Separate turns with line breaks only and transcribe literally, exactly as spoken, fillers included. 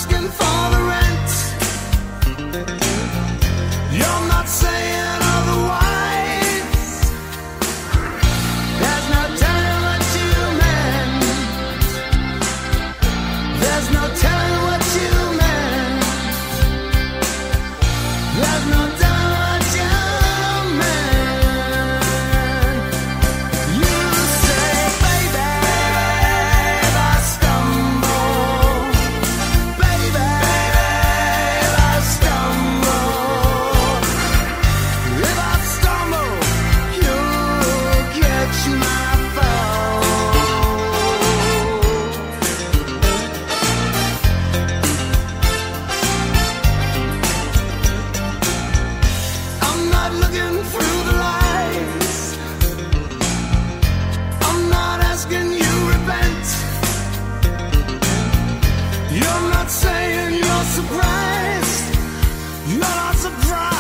asking for the rent. You're not saying otherwise. There's no telling what you meant. There's no telling what you meant. There's no telling what you meant. You say, baby, if I stumble, baby, if I stumble, if I stumble, you'll catch my fall. I'm not looking through the lights. I'm not asking you repent. You're not saying you're surprised. You're not surprised.